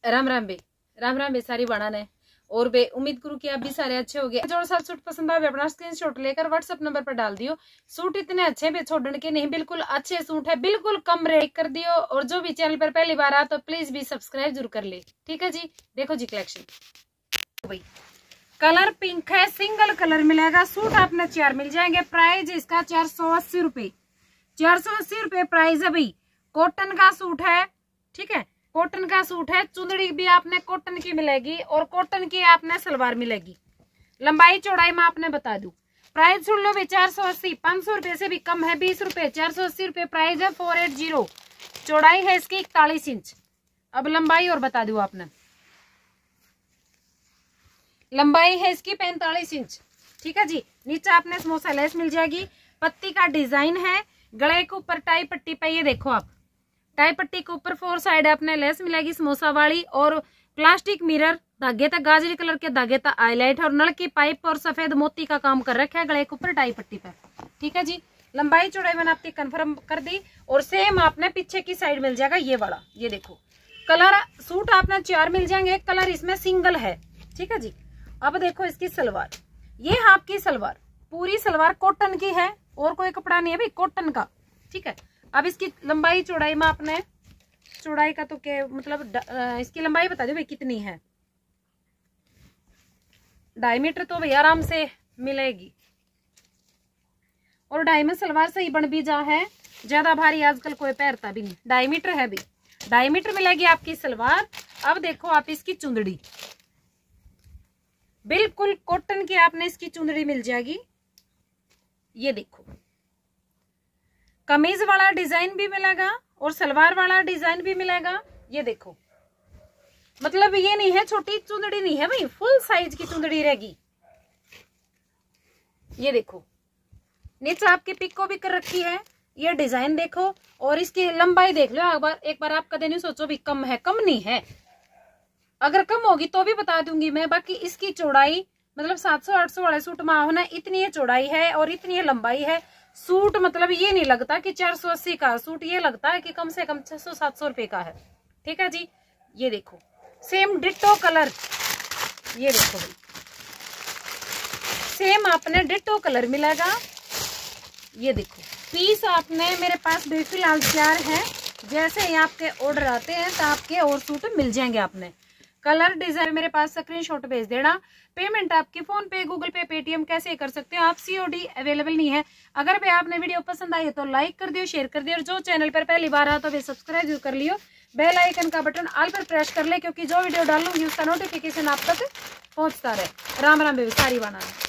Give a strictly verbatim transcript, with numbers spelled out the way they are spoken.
राम राम बे, राम राम बे सारी बाणा ने। और बे उम्मीद करूँ कि आप भी सारे अच्छे हो गए। जो सात सूट पसंद आए अपना स्क्रीनशॉट लेकर व्हाट्सएप नंबर पर डाल दियो। सूट इतने अच्छे बे छोड़ने के नहीं, बिल्कुल अच्छे सूट है, बिल्कुल कम रेट कर दियो। और जो भी चैनल पर पहली बार आ तो प्लीज भी सब्सक्राइब जरूर कर ले, ठीक है जी। देखो जी कलेक्शन भाई, कलर पिंक है, सिंगल कलर मिलेगा। सूट आपने चार मिल जाएंगे। प्राइस इसका चार सौ अस्सी रुपए चार सौ अस्सी रुपए प्राइस है भाई। कॉटन का सूट है, ठीक है, कॉटन का सूट है। चुंदड़ी भी आपने कॉटन की मिलेगी और कॉटन की आपने सलवार मिलेगी। लंबाई चौड़ाई में आपने बता दूं। प्राइस सुन लो भाई, चार सौ अस्सी पांच सौ रुपए से भी कम है, बीस रुपए। चार सौ अस्सी रुपए प्राइस है। फोर एट जीरो चौड़ाई है इसकी इकतालीस इंच। अब लंबाई और बता दू आपने, लंबाई है इसकी पैंतालीस इंच, ठीक है जी। नीचे आपने समोसा लेस मिल जाएगी। पत्ती का डिजाइन है। गले के ऊपर टाई पट्टी पे ये देखो आप, टाई पट्टी के ऊपर फोर साइड आपने लेस मिलेगी समोसा वाली। और प्लास्टिक मिरर, धागे तक गाजरी कलर के धागे तक हाईलाइट और नल की पाइप और सफेद मोती का काम कर रखा है गले के ऊपर टाई पट्टी पे, ठीक है जी। लंबाई चौड़ाई मैंने आपकी कंफर्म कर दी। और सेम आपने पीछे की साइड मिल जाएगा ये वाला, ये देखो। कलर सूट आपने चार मिल जाएंगे, कलर इसमें सिंगल है, ठीक है जी। अब देखो इसकी सलवार, ये आपकी सलवार पूरी सलवार कॉटन की है और कोई कपड़ा नहीं है भाई, कॉटन का, ठीक है। अब इसकी लंबाई चौड़ाई में आपने, चौड़ाई का तो क्या मतलब, इसकी लंबाई बता दो भाई कितनी है। ढाई मीटर तो भाई आराम से मिलेगी। और ढाई में सलवार सही बन भी जा है, ज्यादा भारी आजकल कोई पहनता भी नहीं। ढाई मीटर है भाई, ढाई मीटर मिलेगी आपकी सलवार। अब देखो आप इसकी चुंदड़ी, बिल्कुल कॉटन की आपने इसकी चुंदड़ी मिल जाएगी। ये देखो, कमीज वाला डिजाइन भी मिलेगा और सलवार वाला डिजाइन भी मिलेगा। ये देखो, मतलब ये नहीं है छोटी चुंदड़ी नहीं है भाई, फुल साइज की चुंदड़ी रहेगी। ये देखो, नीचे आपकी पिको भी कर रखी है। ये डिजाइन देखो और इसकी लंबाई देख लो एक बार, एक बार आप कदे नहीं सोचो भी कम है, कम नहीं है। अगर कम होगी तो भी बता दूंगी मैं। बाकी इसकी चौड़ाई मतलब सात सौ आठ सौ वाले सूट में होना, इतनी ये चौड़ाई है और इतनी ये लंबाई है। सूट मतलब ये नहीं लगता कि चार सौ अस्सी का सूट, ये लगता है कि कम से कम छह सौ सात सौ रुपए का है, ठीक है जी। ये देखो सेम डिट्टो कलर, ये देखो भाई सेम आपने डिट्टो कलर मिलेगा। ये देखो पीस आपने मेरे पास भी फिलहाल चार है। जैसे ही आपके ऑर्डर आते हैं तो आपके और सूट मिल जाएंगे। आपने कलर डिजाइन मेरे पास स्क्रीनशॉट भेज देना। पेमेंट आपकी फोन पे, गूगल पे, पेटीएम कैसे कर सकते हो आप। सीओडी अवेलेबल नहीं है। अगर भी आपने वीडियो पसंद आई है तो लाइक कर दियो, शेयर कर दियो। और जो चैनल पर पहली बार आ तो वे सब्सक्राइब कर लियो। बेल आइकन का बटन ऑल पर प्रेस कर ले, क्योंकि जो वीडियो डालूंगी उसका नोटिफिकेशन आप तक पहुंचता रहे। राम राम बेबी सारी बाना।